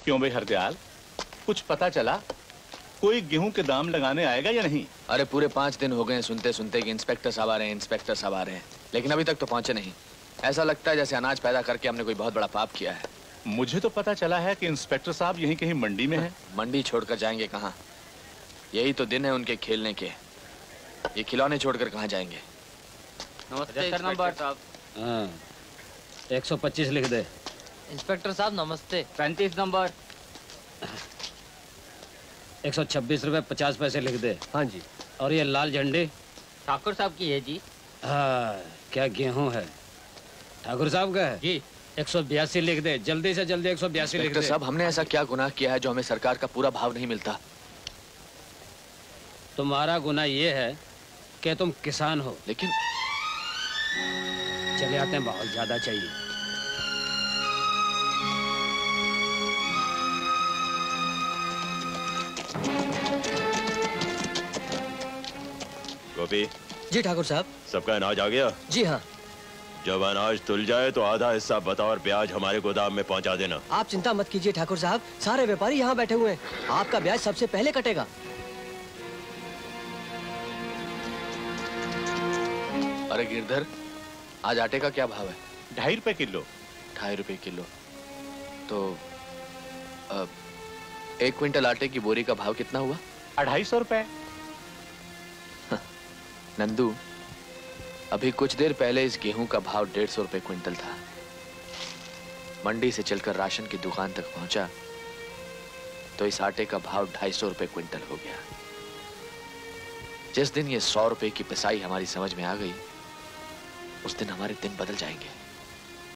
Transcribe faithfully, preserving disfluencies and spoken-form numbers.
क्यों भाई हरदयाल, कुछ पता चला? कोई गेहूं के दाम लगाने आएगा या नहीं? अरे पूरे पाँच दिन हो गए सुनते सुनते कि इंस्पेक्टर साहब आ रहे हैं, इंस्पेक्टर साहब आ रहे हैं, लेकिन अभी तक तो पहुंचे नहीं। ऐसा लगता है जैसे अनाज पैदा करके हमने कोई बहुत बड़ा पाप किया है। मुझे तो पता चला है कि इंस्पेक्टर साहब यहीं कहीं मंडी में हैं। मंडी छोड़कर जाएंगे कहाँ? यही तो दिन है उनके खेलने के। ये खिलौने छोड़कर कहाँ जाएंगे? नमस्ते नंबर साहब। हाँ, एक सौ पच्चीस लिख दे। इंस्पेक्टर साहब नमस्ते। पैंतीस नंबर। एक सौ छब्बीस रुपये पचास पैसे लिख दे। हाँ जी। और ये लाल झंडी? ठाकुर साहब की है जी। हाँ, क्या गेहूं है? ठाकुर साहब का है जी। एक सौ बयासी लिख दे, जल्दी से जल्दी एक सौ बयासी लिख दे। साहब, हमने ऐसा क्या गुनाह किया है जो हमें सरकार का पूरा भाव नहीं मिलता? तुम्हारा गुनाह ये है कि तुम किसान हो। लेकिन चले आते हैं, बहुत ज्यादा चाहिए। गोपी जी ठाकुर साहब। सबका अनाज आ गया? जी हाँ। जब अनाज तुल जाए तो आधा हिस्सा बतौर ब्याज हमारे गोदाम में पहुंचा देना। आप चिंता मत कीजिए ठाकुर साहब, सारे व्यापारी यहाँ बैठे हुए हैं, आपका ब्याज सबसे पहले कटेगा। अरे गिरधर, आज आटे का क्या भाव है? ढाई रुपए किलो। ढाई रुपए किलो तो अब एक क्विंटल आटे की बोरी का भाव कितना हुआ? अढ़ाई सौ रुपए। नंदू, अभी कुछ देर पहले इस गेहूं का भाव डेढ़ सौ रुपए क्विंटल था। मंडी से चलकर राशन की दुकान तक पहुंचा तो इस आटे का भाव ढाई सौ रुपए क्विंटल हो गया। जिस दिन ये सौ रुपए की पिसाई हमारी समझ में आ गई, उस दिन हमारे दिन बदल जाएंगे।